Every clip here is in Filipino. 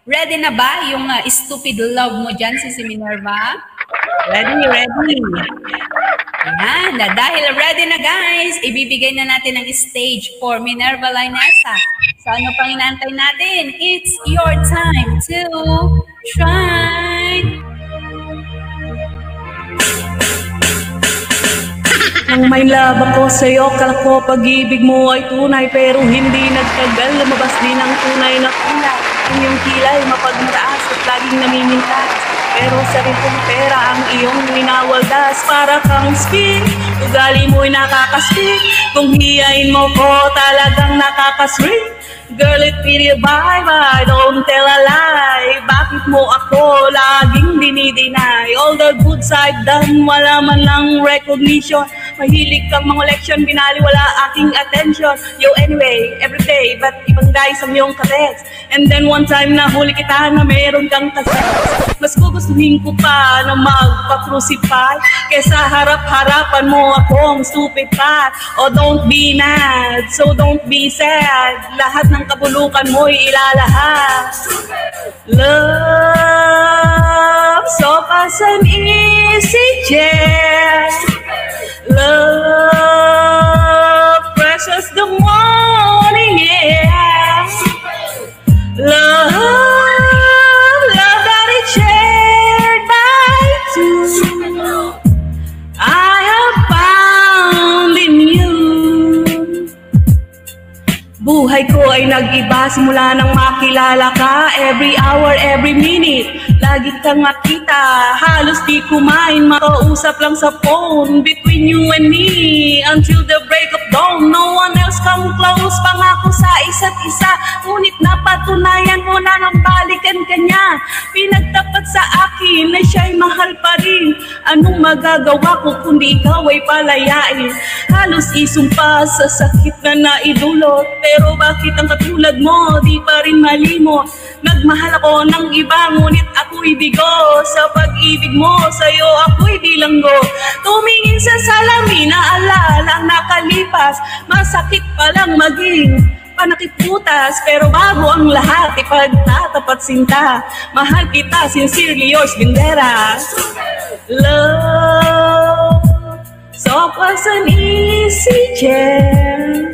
Ready na ba yung stupid love mo dyan, si Minerva? Ready. Ayan, dahil ready na guys, ibibigay na natin ang stage for Minerva Lainesa. So ano pang inaantay natin? It's your time to shine. Nang may love ako sa'yo, kala ko pag-ibig mo ay tunay, pero hindi nagtagal, lumabas din ang tunay na kulay. Ang iyong kilay, mapagmataas at laging namimintas, pero sa ritong pera ang iyong winawaldas. Para kang spin, ugali mo'y nakakaswing, kung hiyain mo ko talagang nakakaswing. Girl, it really bye-bye, don't tell a lie. Bakit mo ako laging dinideny? All the good side done, wala man lang recognition. Mahilig kang mga leksyon, binaliwala aking attention. Yo, anyway, everyday, but ibang guys ang iyong kateks. And then one time na huli kita na meron kang kaseks. Mas gugustuhin ko pa na magpa-crucify kesa harap-harapan mo akong stupid pa. Oh, don't be mad, so don't be sad. Lahat ng kabulukan mo'y ilalahad. Love, so fast and easy, yeah. Love, precious the morning, yeah. Love that is shared by two. I have found in you. Buhay ko ay nag-iba simula nang makilala ka. Every hour, every minute, lagi kang makita. Halos di kumain, makausap lang sa phone. Between you and me, until the break of dawn. No one else come close, pangako sa isa't isa. Ngunit napatunayan mo na nang balikan ka niya. Pinagtapat sa akin na siya'y mahal pa rin. Anong magagawa ko kundi ikaw ay palayain? Halos isumpa sa sakit na naidulot, pero bakit ang katulad mo di pa rin malimot? Nagmahal ako ng iba, ngunit ako'y bigo. Sa pag-ibig mo, sa'yo ako'y bilanggo. Tumingin sa salamin, naalala ang nakalipas. Masakit palang maging panakiputas, pero bago ang lahat, ipagtatapat sinta. Mahal kita, sincerely yours, Bindera. Love, so fast and easy, yeah.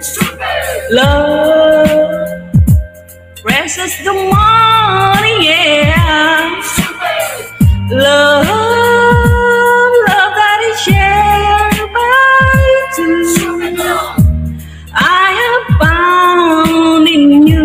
Love, precious the morning, yeah. Love, love that is shared by two. I have found in you.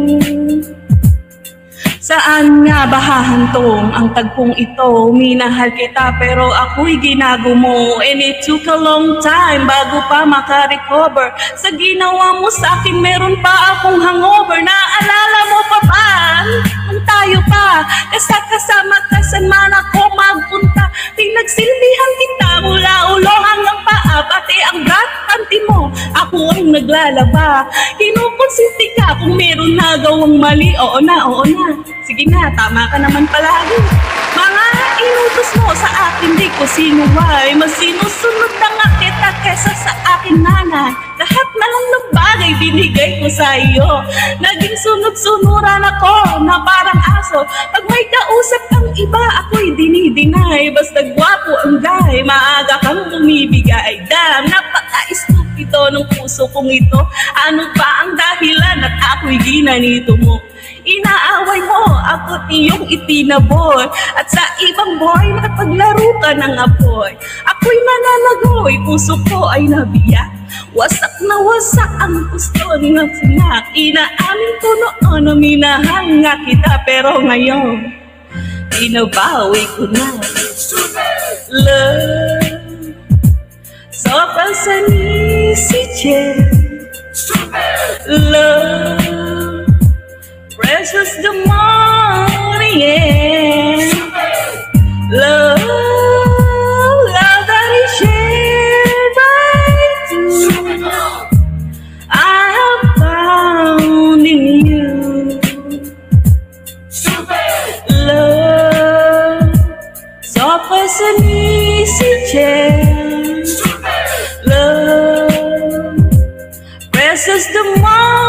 Saan nga ba hahantong ang tagpong ito? Minahal kita pero ako'y ginagumo. And it took a long time bago pa makarecover. Sa ginawa mo sa akin meron pa akong hangover. Naalala mo pa ba? Nung tayo pa kasama ka, saan man ako magpunta. Pinagsilbihan kita mula ulo hanggang paa. Pati ang brat panty mo, ako ang naglalaba. Kinukonsinti ka kung meron nagawang mali. Oo na. Sige na, tama ka naman palagi. Mga inutos mo sa akin, di ko sinuway. Mas sinusunod na nga kita kesa sa akin nanay. Lahat na lang ng bagay binigay ko sa iyo. Naging sunod-sunuran ako na parang aso. Pag may kausap kang iba, ako'y dinidinay. Basta gwapo ang guy, maaga kang bumibigay. Damn, napaka-estupido ng puso kong ito. Ano pa ang dahilan at ako'y ginanito mo? Inaaway mo, ako't iyong itinaboy. At sa ibang boy, nakapaglaro ka ng apoy. Ako'y mananagoy, puso ko ay nabiyak. Wasak na wasak ang gusto ng sinak. Inaamin ko noon na minahal nga kita, pero ngayon inabawi ko na. Love, so fast and easy, yeah. Love, precious the morning, yeah. Love, love that is shared by two. I have found in you. Love, so fast and easy, yeah. Love, precious the morning.